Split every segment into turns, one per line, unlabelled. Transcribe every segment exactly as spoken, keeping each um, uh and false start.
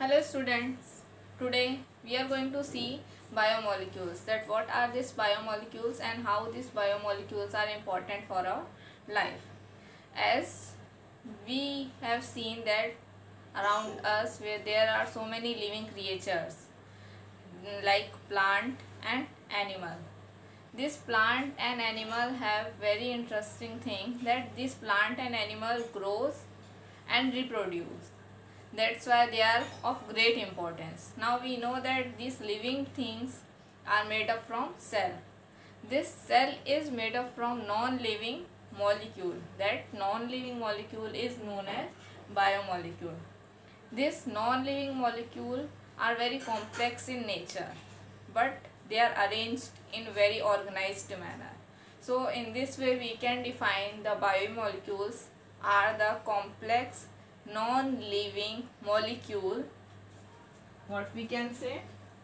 Hello students, today we are going to see biomolecules, that what are these biomolecules and how these biomolecules are important for our life. As we have seen that around us where there are so many living creatures like plant and animal. This plant and animal have very interesting thing that this plant and animal grows and reproduce. That's why they are of great importance. Now we know that these living things are made up from cell. This cell is made up from non-living molecule. That non-living molecule is known as biomolecule. This non-living molecule are very complex in nature, but they are arranged in very organized manner. So in this way we can define the biomolecules are the complex non-living molecule, what we can say,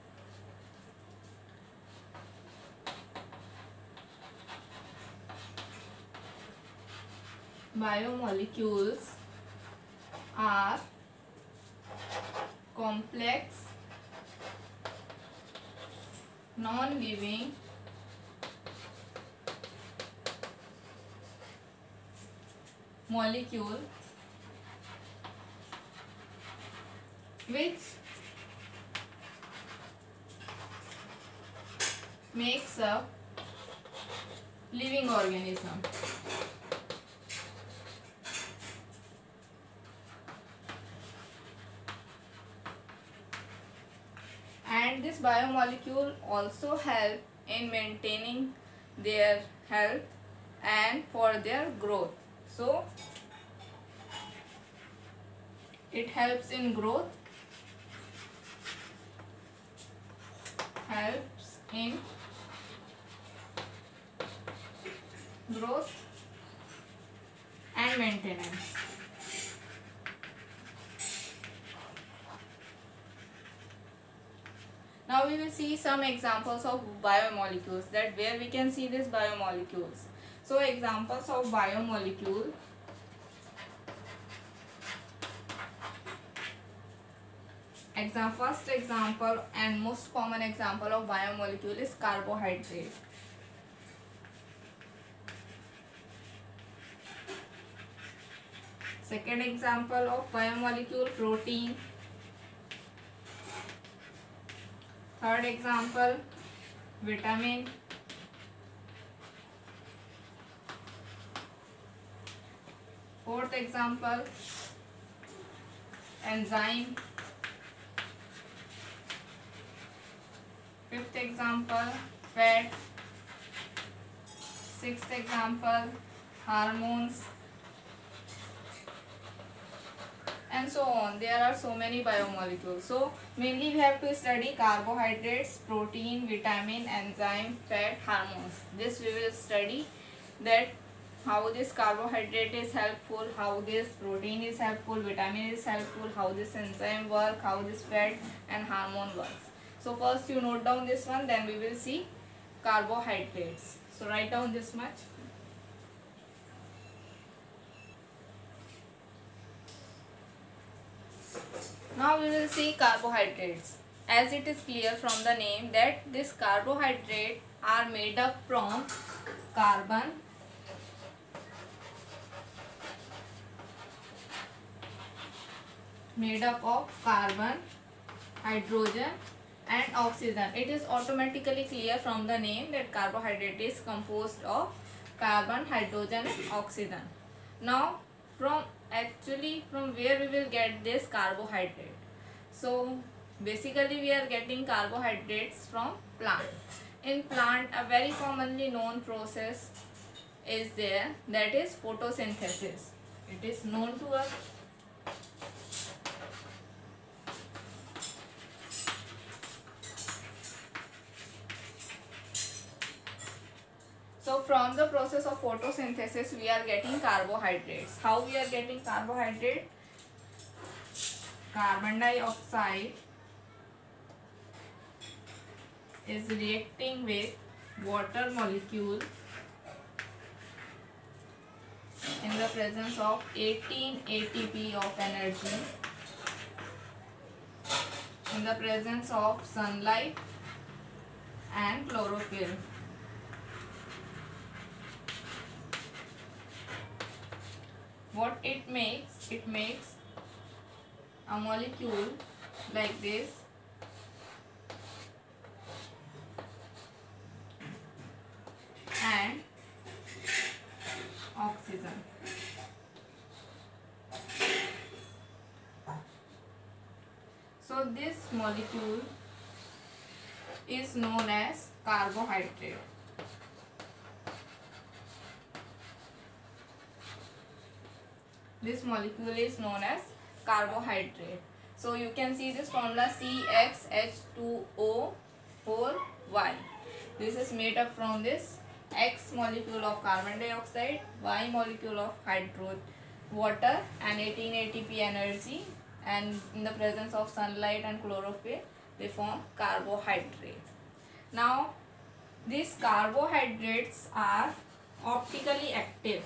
biomolecules are complex non-living molecule which makes up living organism. And this biomolecule also help in maintaining their health and for their growth. So it helps in growth, helps in growth and maintenance. Now we will see some examples of biomolecules, that where we can see these biomolecules. So examples of biomolecule. Exam, first example and most common example of biomolecule is carbohydrate. Second example of biomolecule, protein. Third example, vitamin. Fourth example, enzyme. Fifth example, fat. Sixth example, hormones, and so on. There are so many biomolecules. So mainly we have to study carbohydrates, protein, vitamin, enzyme, fat, hormones. This we will study, that how this carbohydrate is helpful, how this protein is helpful, vitamin is helpful, how this enzyme work, how this fat and hormone works. So first you note down this one, then we will see carbohydrates. So write down this much. Now we will see carbohydrates. As it is clear from the name that this carbohydrate are made up from carbon, made up of carbon, hydrogen and oxygen. It is automatically clear from the name that carbohydrate is composed of carbon, hydrogen and oxygen. Now from actually from where we will get this carbohydrate? So basically we are getting carbohydrates from plant. In plant a very commonly known process is there, that is photosynthesis. It is known to us. So from the process of photosynthesis we are getting carbohydrates. How we are getting carbohydrate? Carbon dioxide is reacting with water molecule in the presence of eighteen A T P of energy in the presence of sunlight and chlorophyll. What it makes? It makes a molecule like this, and oxygen. So this molecule is known as carbohydrate. This molecule is known as carbohydrate. So you can see this formula C X H two O four Y. This is made up from this X molecule of carbon dioxide, Y molecule of hydro water, and eighteen A T P energy, and in the presence of sunlight and chlorophyll they form carbohydrate. Now these carbohydrates are optically active.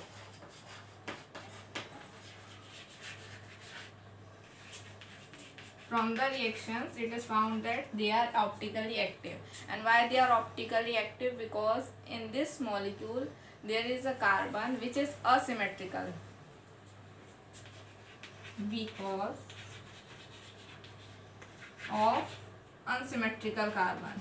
From the reactions it is found that they are optically active. And why they are optically active? Because in this molecule there is a carbon which is asymmetrical. Because of unsymmetrical carbon.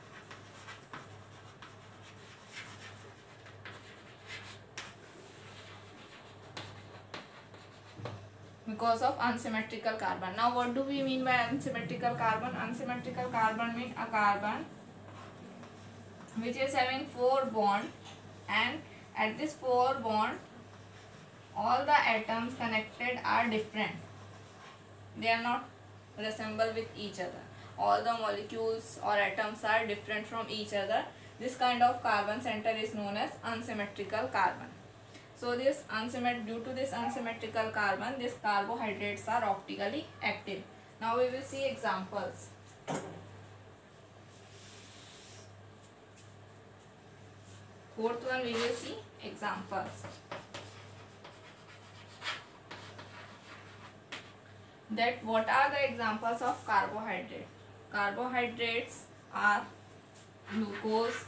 Because of unsymmetrical carbon. Now what do we mean by unsymmetrical carbon? Unsymmetrical carbon means a carbon which is having four bonds, and at this four bond all the atoms connected are different. They are not resemble with each other. All the molecules or atoms are different from each other. This kind of carbon center is known as unsymmetrical carbon. So this unsymmet due to this unsymmetrical carbon, these carbohydrates are optically active. Now we will see examples. Fourth one, we will see examples. That what are the examples of carbohydrate? Carbohydrates are glucose,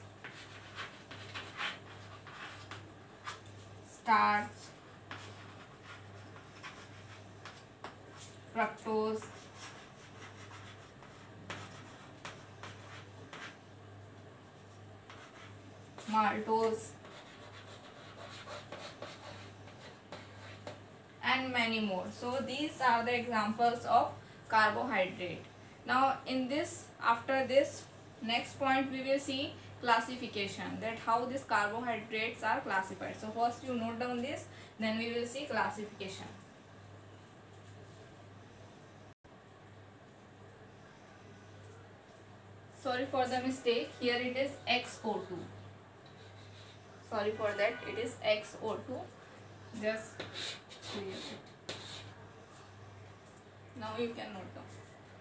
starch, fructose, maltose, and many more. So these are the examples of carbohydrate. Now in this, after this next point we will see classification, that how these carbohydrates are classified. So first you note down this, then we will see classification. Sorry for the mistake, here it is X O two. Sorry for that, it is X O two. Just clear it. Now you can note down.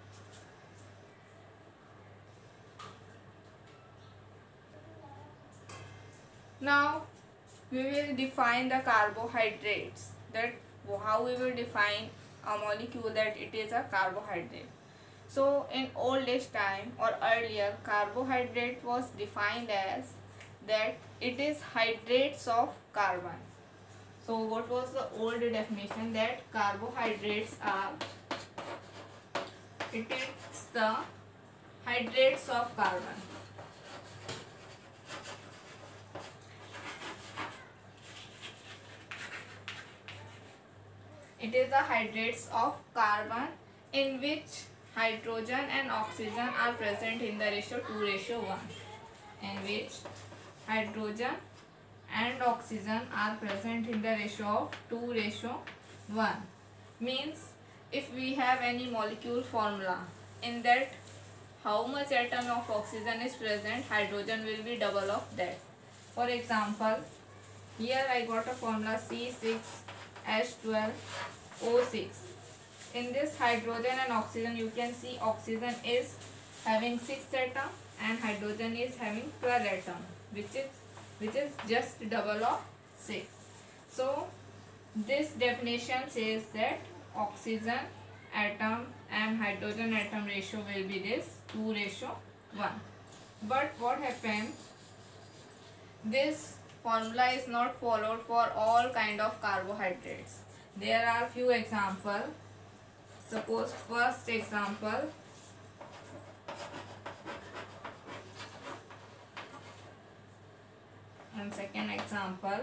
Now we will define the carbohydrates, that how we will define a molecule that it is a carbohydrate. So in oldish time or earlier, carbohydrate was defined as that it is hydrates of carbon. So what was the old definition? That carbohydrates are, it is the hydrates of carbon. It is the hydrates of carbon in which hydrogen and oxygen are present in the ratio two ratio one. In which hydrogen and oxygen are present in the ratio of two ratio one. Means if we have any molecule formula, in that how much atom of oxygen is present, hydrogen will be double of that. For example, here I got a formula C six H twelve O six. In this hydrogen and oxygen, you can see oxygen is having six atom and hydrogen is having twelve atom, which is which is just double of six. So this definition says that oxygen atom and hydrogen atom ratio will be this two ratio one. But what happens, this formula is not followed for all kind of carbohydrates. There are few examples. Suppose first example, and second example.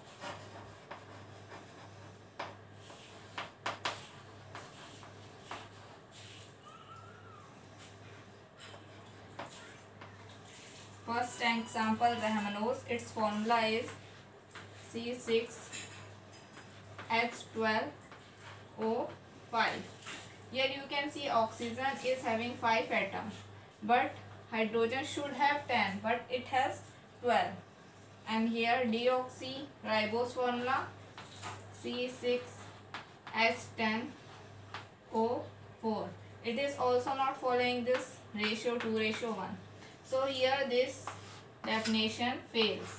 First example, ramenose, its formula is C six H twelve O five. Here you can see oxygen is having five atoms, but hydrogen should have ten, but it has twelve. And here deoxyribose formula C six H ten O four. It is also not following this ratio two ratio one. So here this definition fails.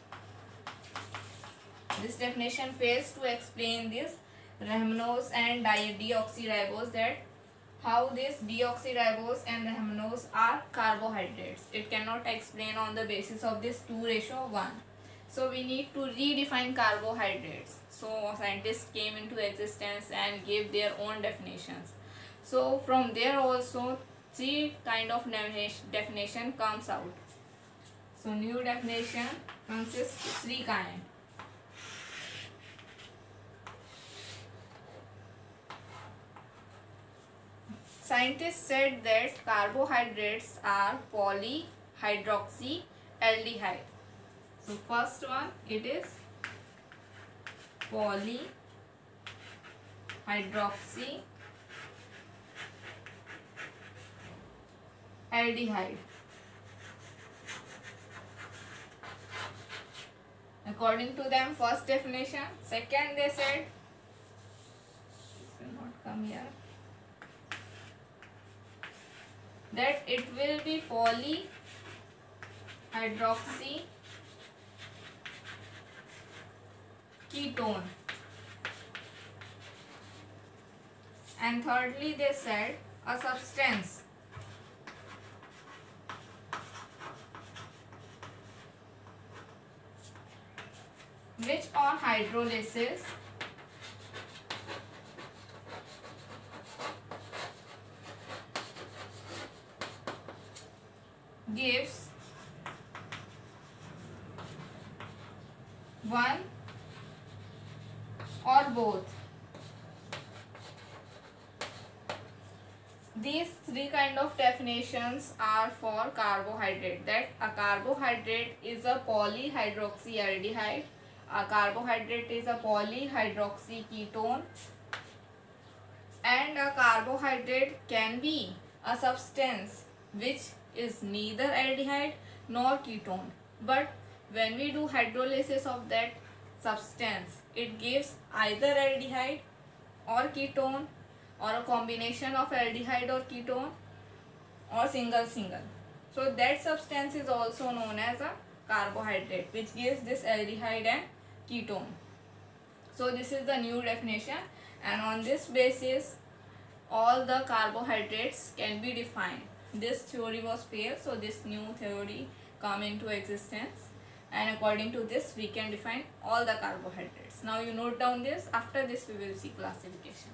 This definition fails to explain this ramenose and deoxyribose, that how this deoxyribose and ramenose are carbohydrates. It cannot explain on the basis of this two ratio one. So we need to redefine carbohydrates. So scientists came into existence and gave their own definitions. So from there also three kind of definition comes out. So new definition consists three kind. Scientists said that carbohydrates are polyhydroxyaldehyde. So first one, it is polyhydroxyaldehyde. According to them, first definition. Second, they said, this will not come here, that it will be polyhydroxy ketone. And thirdly, they said a substance which on hydrolysis gives one or both. These three kind of definitions are for carbohydrate, that a carbohydrate is a polyhydroxyaldehyde, a carbohydrate is a polyhydroxy ketone, and a carbohydrate can be a substance which is neither aldehyde nor ketone, but when we do hydrolysis of that substance, it gives either aldehyde or ketone, or a combination of aldehyde or ketone, or single single. So that substance is also known as a carbohydrate, which gives this aldehyde and ketone. So this is the new definition, and on this basis all the carbohydrates can be defined. This theory was failed, so this new theory come into existence, and according to this we can define all the carbohydrates. Now you note down this. After this we will see classification.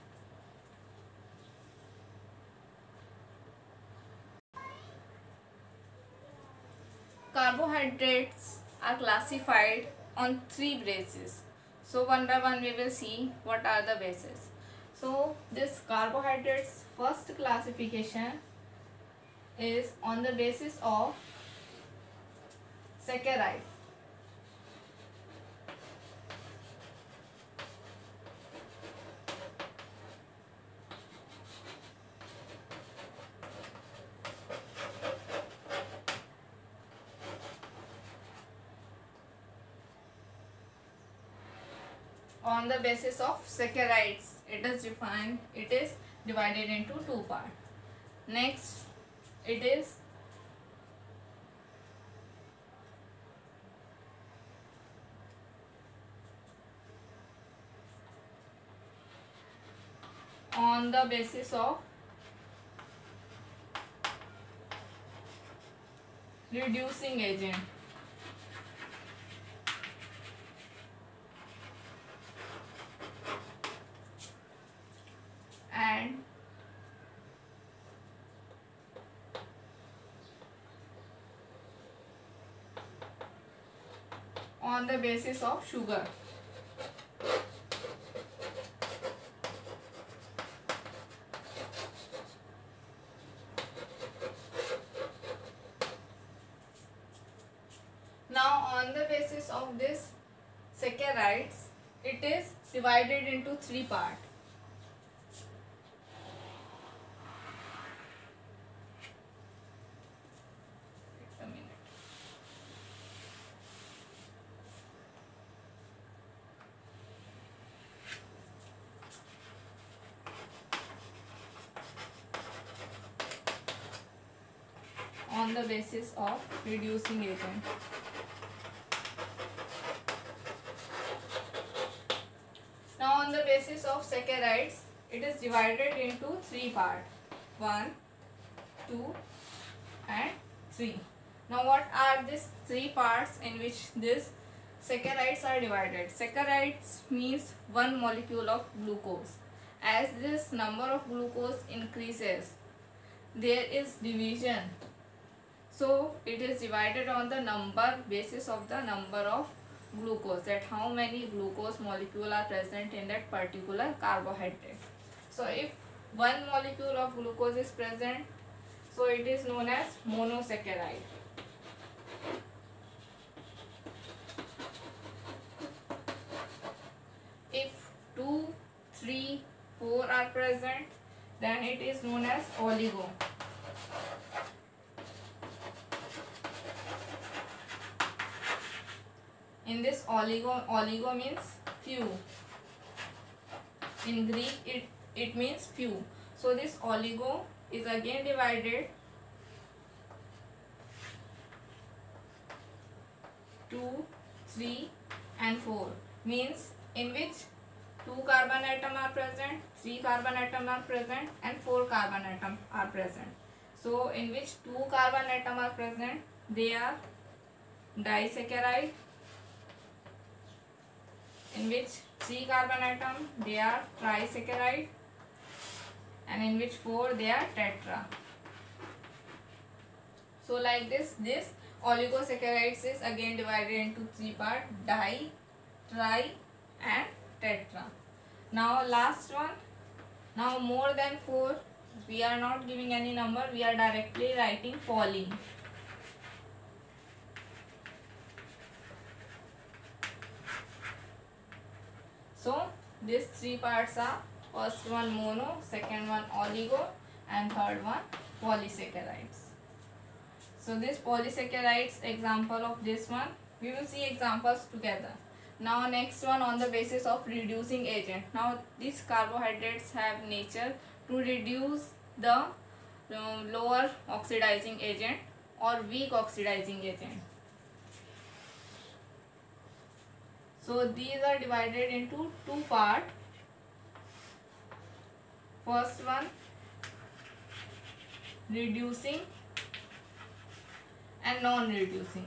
Carbohydrates are classified on three bases. So one by one we will see what are the bases. So this carbohydrates first classification is on the basis of saccharide. On the basis of saccharides, it is defined, it is divided into two parts. Next, it is on the basis of reducing agent. And on the basis of sugar. Now on the basis of this saccharides, it is divided into three parts. A minute. On the basis of reducing agent. Now on the basis of saccharides, it is divided into three parts. one, two and three. Now what are these three parts in which these saccharides are divided? Saccharides means one molecule of glucose. As this number of glucose increases, there is division. So it is divided on the number basis of the number of glucose, that how many glucose molecule are present in that particular carbohydrate. So if one molecule of glucose is present, so it is known as monosaccharide. If two, three, four are present, then it is known as oligo. In this oligo, oligo means few. In Greek, it, it means few. So this oligo is again divided two, three and four. Means in which two carbon atom are present, three carbon atom are present and four carbon atom are present. So in which two carbon atom are present, they are disaccharide. In which three carbon atom, they are trisaccharide, and in which four, they are tetra. So like this, this oligosaccharides is again divided into three parts: di, tri and tetra. Now last one, now more than four, we are not giving any number, we are directly writing poly. So these three parts are: first one mono, second one oligo and third one polysaccharides. So this polysaccharides, example of this one, we will see examples together. Now next one, on the basis of reducing agent. Now these carbohydrates have nature to reduce the uh, lower oxidizing agent or weak oxidizing agent. So these are divided into two parts. First one, reducing and non-reducing.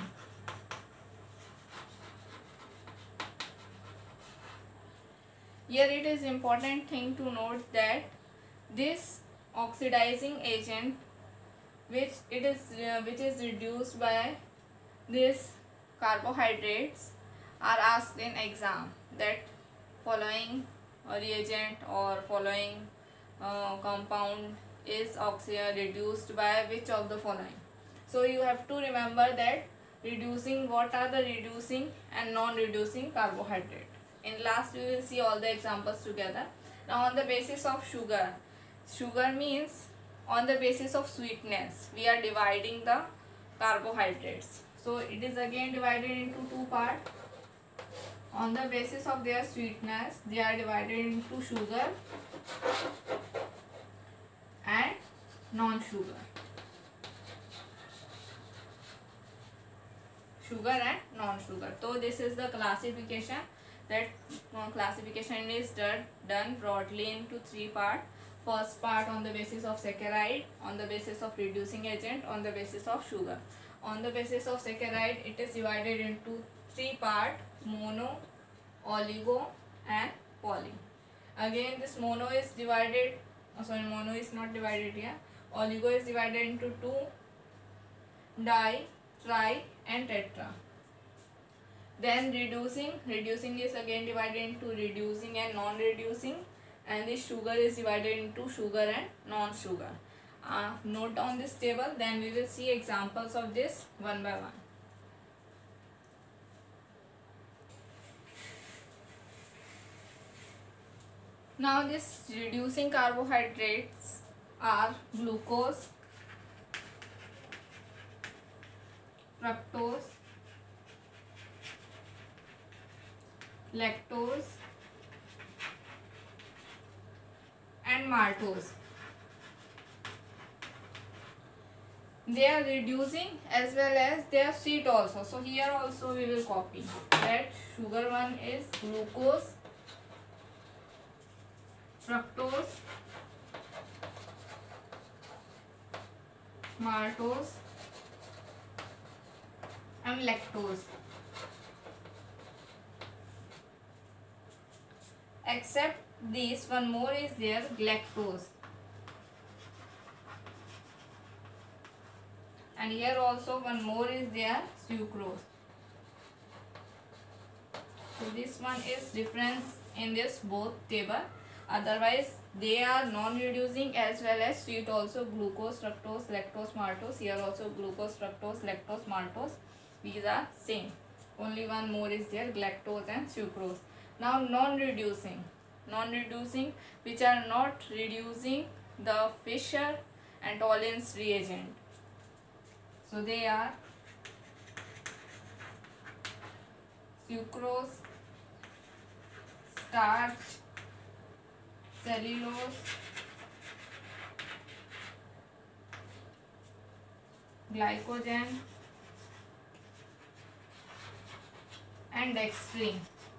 Here it is important thing to note that this oxidizing agent which it is uh, which is reduced by this carbohydrates are asked in exam, that following reagent or following uh, compound is oxy reduced by which of the following. So you have to remember that reducing, what are the reducing and non-reducing carbohydrate. In last we will see all the examples together. Now on the basis of sugar, sugar means on the basis of sweetness we are dividing the carbohydrates. So it is again divided into two parts. On the basis of their sweetness, they are divided into sugar and non-sugar. Sugar and non-sugar. So this is the classification. That uh, classification is done, done broadly into three parts. first part on the basis of saccharide, on the basis of reducing agent, on the basis of sugar. On the basis of saccharide, it is divided into three part: mono, oligo and poly. Again this mono is divided, oh sorry mono is not divided here, oligo is divided into two: di, tri and tetra. Then reducing, reducing is again divided into reducing and non-reducing, and this sugar is divided into sugar and non-sugar. Uh, note down this table, then we will see examples of this one by one. Now this reducing carbohydrates are glucose, fructose, lactose and maltose. They are reducing as well as they are sweet also. So here also we will copy that sugar one is glucose, fructose, maltose and lactose. Except this one more is there, galactose. And here also one more is there, sucrose. So this one is difference in this both table. Otherwise they are non-reducing as well as sweet also, glucose, fructose, lactose, maltose. Here also glucose, fructose, lactose, maltose. These are same. Only one more is there, galactose and sucrose. Now non-reducing, non-reducing which are not reducing the Fischer and Tollens reagent. So they are sucrose, starch, cellulose, glycogen and dextrin.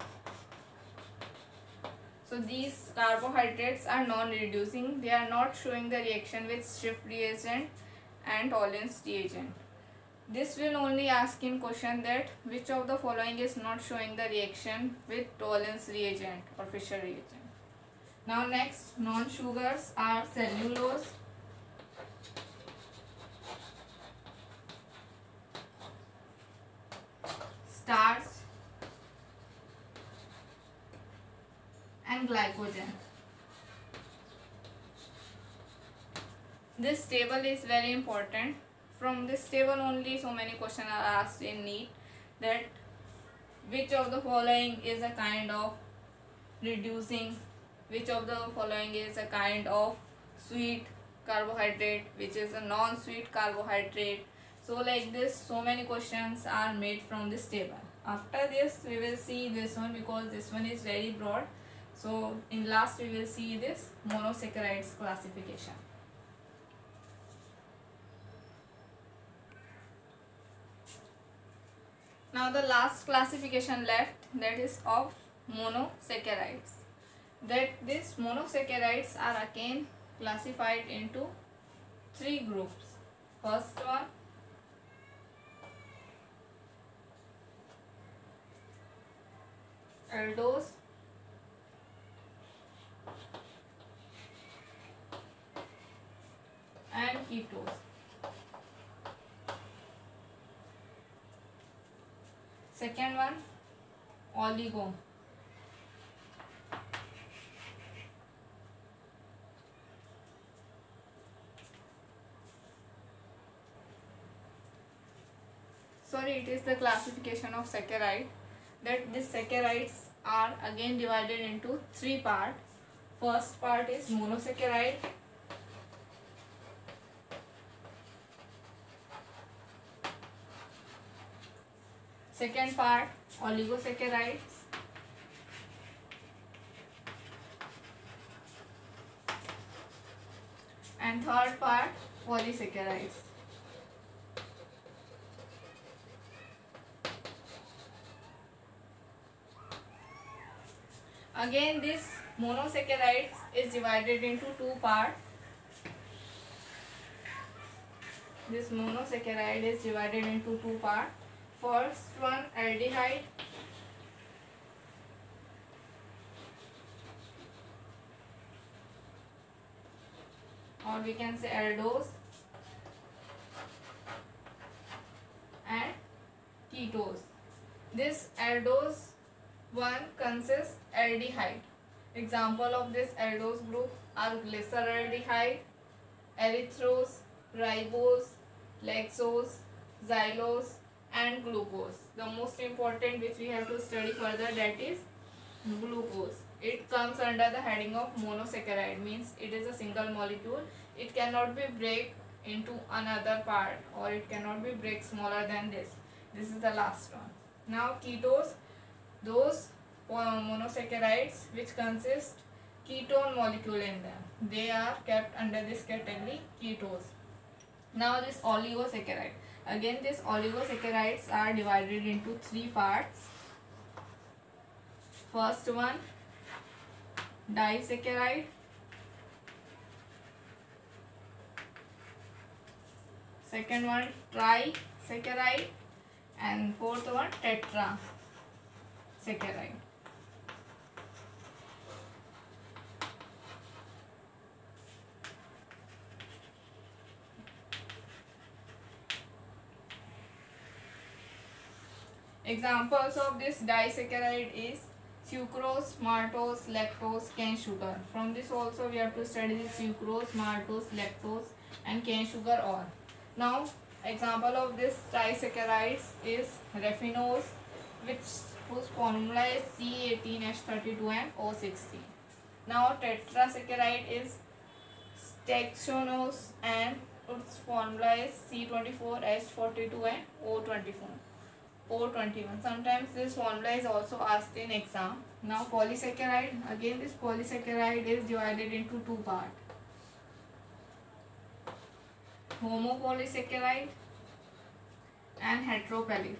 So these carbohydrates are non-reducing. They are not showing the reaction with Schiff reagent and Tollens reagent. This will only ask in question that which of the following is not showing the reaction with Tollens reagent or Fischer reagent. Now next, non-sugars are cellulose, starch and glycogen. This table is very important. From this table only so many questions are asked in NEET, that which of the following is a kind of reducing, which of the following is a kind of sweet carbohydrate, which is a non-sweet carbohydrate. So like this so many questions are made from this table. After this we will see this one because this one is very broad. So in last we will see this monosaccharides classification. Now the last classification left, that is of monosaccharides. That these monosaccharides are again classified into three groups. First one, aldose, and ketose. Second one, oligo. Sorry, it is the classification of saccharide. That these saccharides are again divided into three parts. First part is monosaccharide. Second part, oligosaccharides. And third part, polysaccharides. Again, this monosaccharides is divided into two parts. This monosaccharide is divided into two parts. First one, aldehyde, or we can say aldose, and ketose. This aldose one consists aldehyde. Example of this aldose group are glyceraldehyde, erythrose, ribose, lactose, xylose, and glucose. The most important which we have to study further, that is glucose. It comes under the heading of monosaccharide, means it is a single molecule. It cannot be break into another part, or it cannot be break smaller than this. This is the last one. Now ketose, those monosaccharides which consist ketone molecule in them, they are kept under this category, ketose. Now this oligosaccharide, again these oligosaccharides are divided into three parts. First one, disaccharide, second one, trisaccharide, and fourth one, tetrasaccharide. Examples of this disaccharide is sucrose, maltose, lactose, cane sugar. From this also we have to study the sucrose, maltose, lactose, and cane sugar all. Now example of this trisaccharides is raffinose, which whose formula is C eighteen H thirty-two and O sixteen. Now tetrasaccharide is stachyonose, and its formula is C twenty-four H forty-two and O twenty-four. O twenty-one. Sometimes this formula is also asked in exam. Now polysaccharide, again this polysaccharide is divided into two parts. Homopolysaccharide and heteropoly.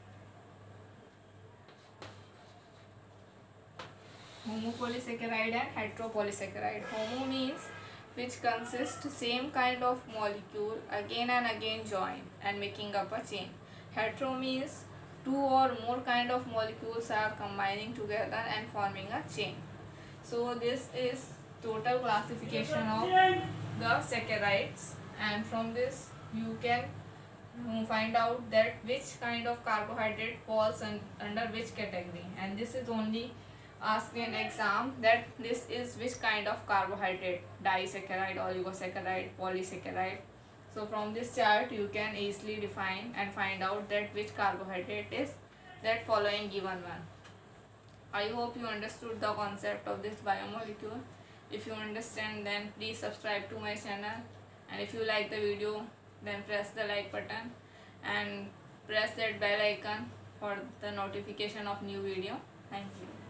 Homopolysaccharide and heteropolysaccharide. Homo means which consists same kind of molecule again and again joined and making up a chain. Hetero means two or more kind of molecules are combining together and forming a chain. So this is total classification of the saccharides, and from this you can find out that which kind of carbohydrate falls under which category, and this is only asked in exam, that this is which kind of carbohydrate, disaccharide, oligosaccharide, polysaccharide. So from this chart you can easily define and find out that which carbohydrate is that following given one. I hope you understood the concept of this biomolecule. If you understand, then please subscribe to my channel, and if you like the video, then press the like button and press that bell icon for the notification of new video. Thank you.